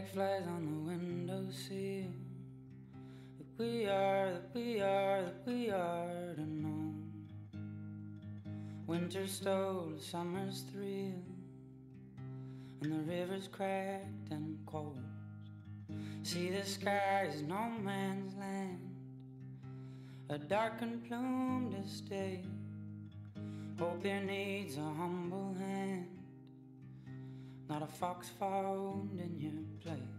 Flag flies on the windowsill. That we are to know. Winter stole summer's thrill, and the river's cracked and cold. See, the sky is no man's land, a darkened plumed estate. Hope there needs a humble hand, not a fox found in your place.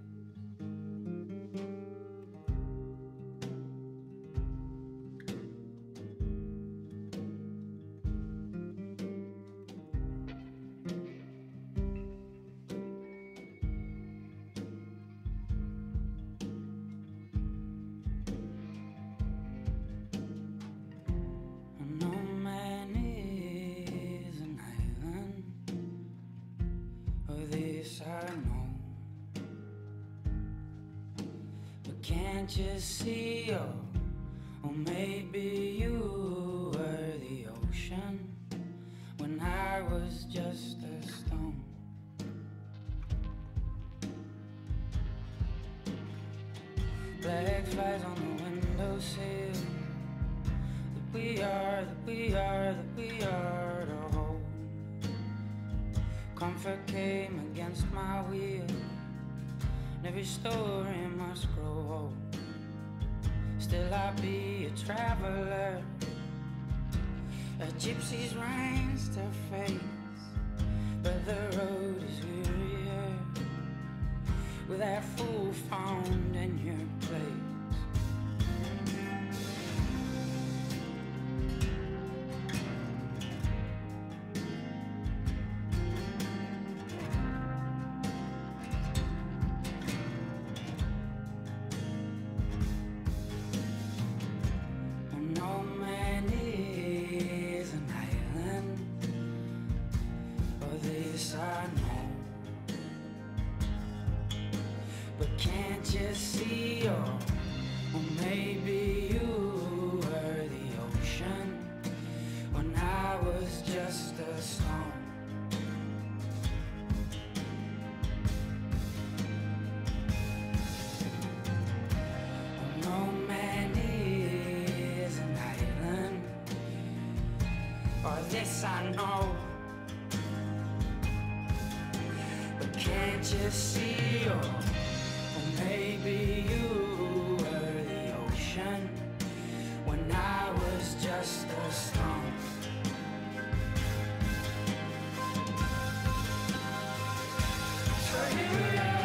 Can't you see, or maybe you were the ocean when I was just a stone. Flag flies on the windowsill. That we are to hold. Comfort came against my will, and every story must grow old. Still I'll be a traveler, a gypsy's reins to face. But the road is wearier with that fool found in your place. No man is an island, or this I know. But can't you see, or maybe you were the ocean when I was just a stone. No man is an island, or this I know. But can't you see, or maybe you were the ocean when I was just a stone. So here we are.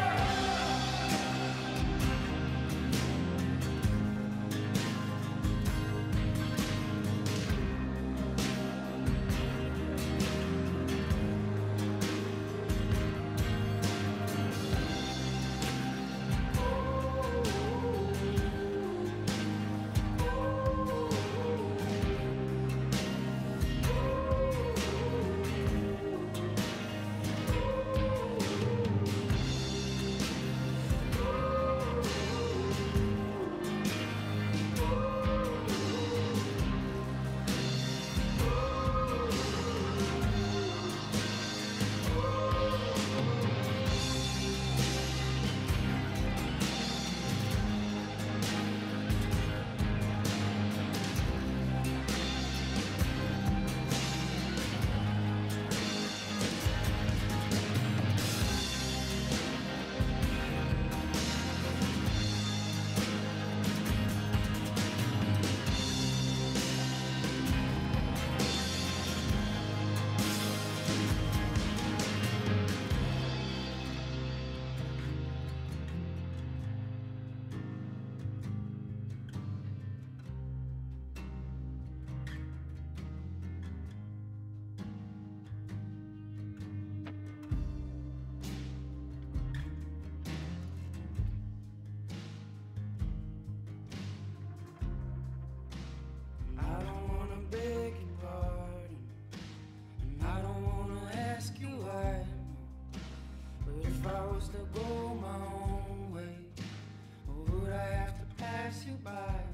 If I was to go my own way, or would I have to pass you by?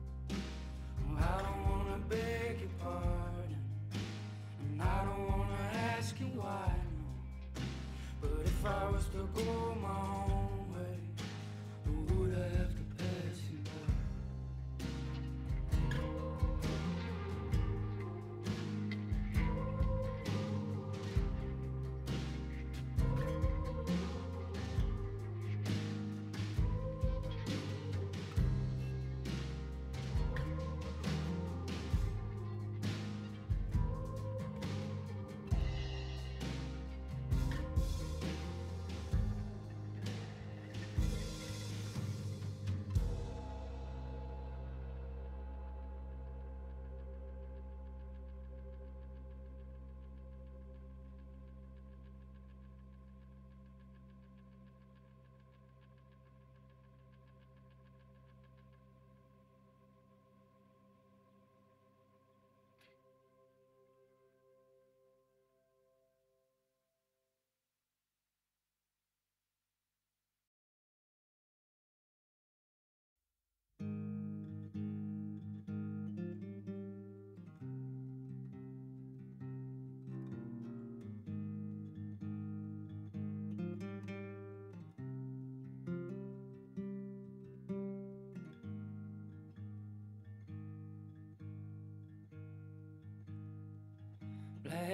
Oh, I don't wanna beg your pardon, and I don't wanna ask you why, no. But if I was to go my own way,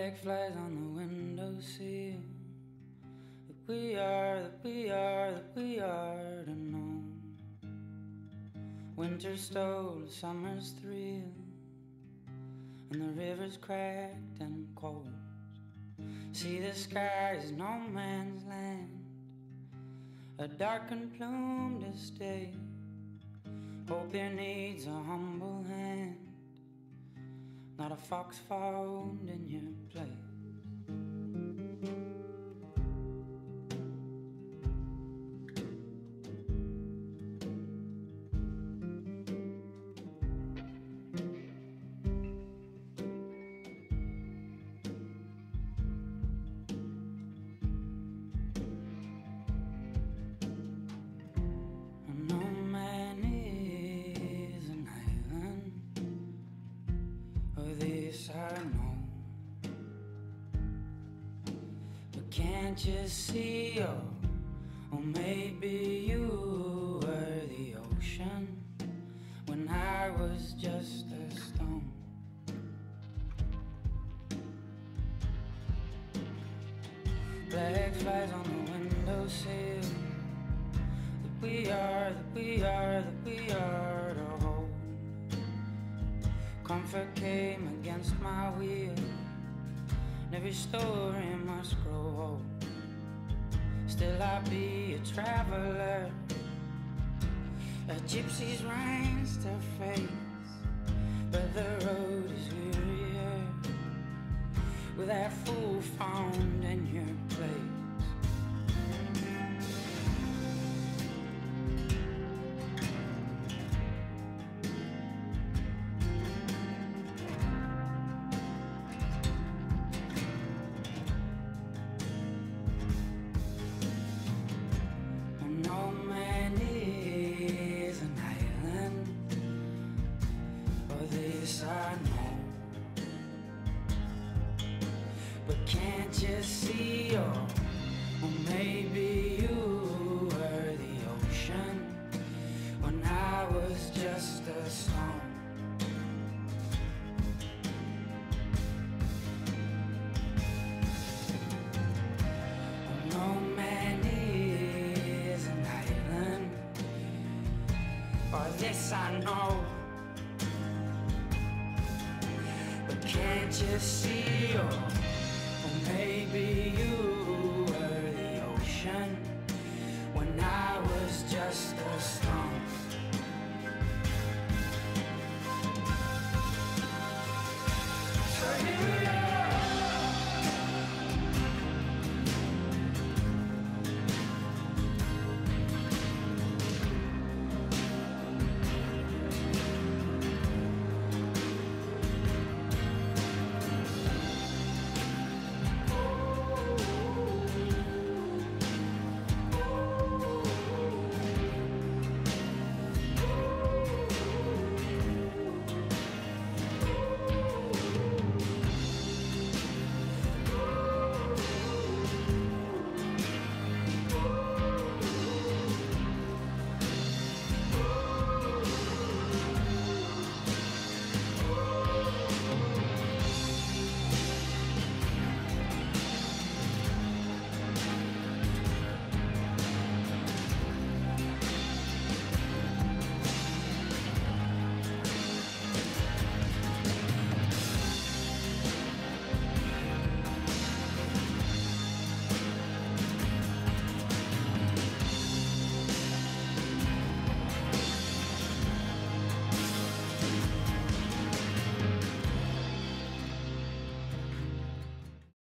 Flag flies on the windowsill. That we are to know. Winter stole summer's thrill, and the river's cracked and cold. See, the sky is no man's land, a dark and plumed estate. Hope here needs a humble hand, not a fox found in your place. Can't you see, or maybe you were the ocean when I was just a stone. Flag flies on the windowsill. That we are to hold. Comfort came against my will, and every story must grow old. Still I'll be a traveler, a gypsy's reins to face. But the road is wearier with that fool found in your place. Can't you see, or maybe you were the ocean when I was just a stone. No man is an island, or this I know. But can't you see, maybe you were the ocean when I was just a stone.